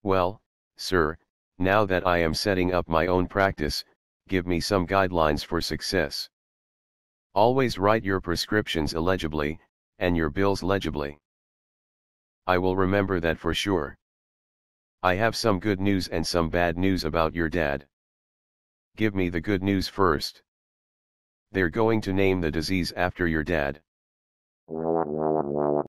Well, sir, now that I am setting up my own practice, give me some guidelines for success. Always write your prescriptions illegibly, and your bills legibly. I will remember that for sure. I have some good news and some bad news about your dad. Give me the good news first. They're going to name the disease after your dad.